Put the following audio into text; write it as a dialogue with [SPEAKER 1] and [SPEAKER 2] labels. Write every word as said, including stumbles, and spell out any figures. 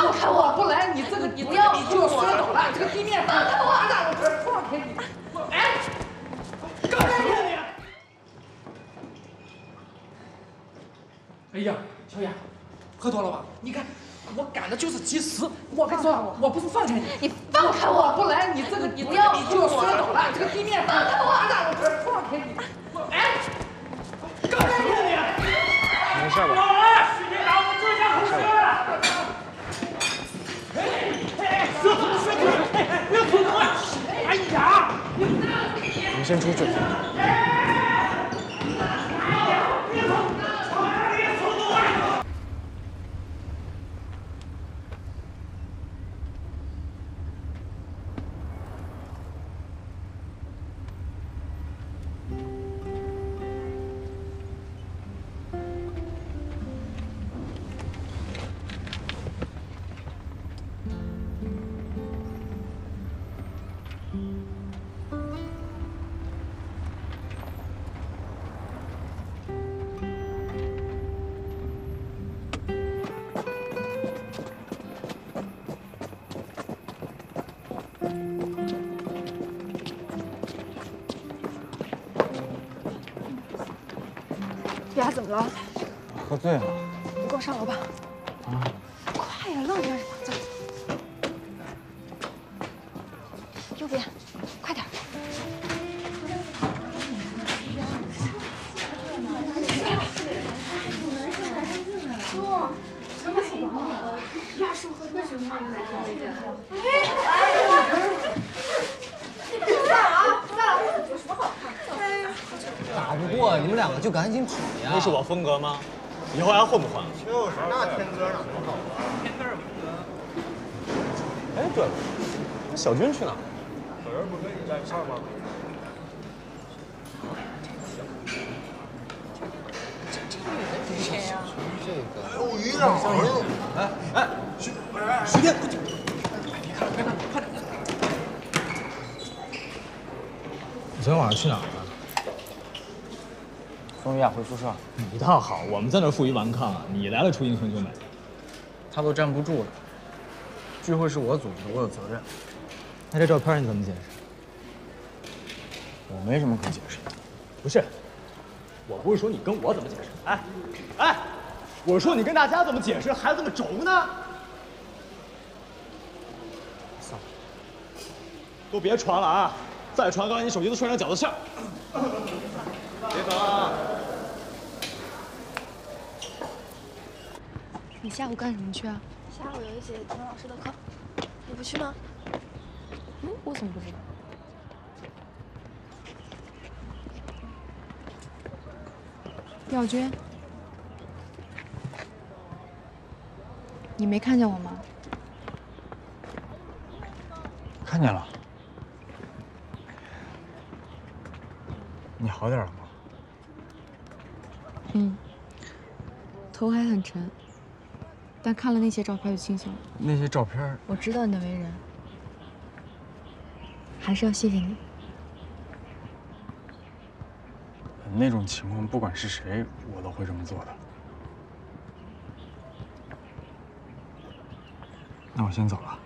[SPEAKER 1] 放开我！
[SPEAKER 2] 不来，你这个你
[SPEAKER 1] 不要
[SPEAKER 2] 你就要摔倒了，这个地面
[SPEAKER 1] 放开我！
[SPEAKER 2] 我这放开你！哎，干什么你？哎呀，小雅，喝多了吧？你看，我赶的就是及时。我跟你说，我不是放开你，
[SPEAKER 1] 你放开我！
[SPEAKER 2] 不来，你这个你
[SPEAKER 1] 不要
[SPEAKER 2] 你就要摔倒了，这个地面
[SPEAKER 1] 放开我！
[SPEAKER 2] 我这放开你！哎，干什么你？
[SPEAKER 3] 没事吧？
[SPEAKER 2] 老二，徐队长，我们这下出事了！哎哎，不要动，不要动！哎，不要动！哎呀，
[SPEAKER 3] 你们先出去。
[SPEAKER 4] 丫怎么了？
[SPEAKER 3] 喝醉了。
[SPEAKER 4] 你给我上楼吧。啊！快呀，愣着干什么？走。右边，快点。叔，什么情况？丫叔喝为什么没买这一件？
[SPEAKER 5] 打不过你们两个就赶紧跑呀！
[SPEAKER 6] 那是我风格吗？以后还混不混？
[SPEAKER 7] 就是那天哥哪能好啊？
[SPEAKER 6] 天哥儿哎，对了，那小军去哪？
[SPEAKER 7] 小人不跟你在一块儿吗？
[SPEAKER 5] 这个
[SPEAKER 7] 有鱼呢！
[SPEAKER 5] 哎哎，徐徐天，快点！
[SPEAKER 2] 别看，快点！
[SPEAKER 3] 你昨天晚上去哪儿了？
[SPEAKER 8] 送于雅回宿舍。
[SPEAKER 6] 你倒好，我们在那负隅顽抗，你来了出英雄救美。
[SPEAKER 8] 他都站不住了。聚会是我组织的，我有责任。
[SPEAKER 3] 那这照片你怎么解释？
[SPEAKER 8] 我没什么可解释的。
[SPEAKER 6] 不是，我不是说你跟我怎么解释，哎，哎，我说你跟大家怎么解释，还这么轴呢？算了，都别传了啊！再传，刚才你手机都摔成饺子馅儿。别传啊！
[SPEAKER 4] 你下午干什么去啊？
[SPEAKER 9] 下午有一节田老师的课，你不去吗？
[SPEAKER 4] 嗯，我怎么不知道？耀军，你没看见我吗？
[SPEAKER 8] 看见了。你好点了吗？
[SPEAKER 4] 嗯，头还很沉，但看了那些照片就清醒了。
[SPEAKER 8] 那些照片，
[SPEAKER 4] 我知道你的为人，还是要谢谢你。
[SPEAKER 8] 那种情况，不管是谁，我都会这么做的。那我先走了。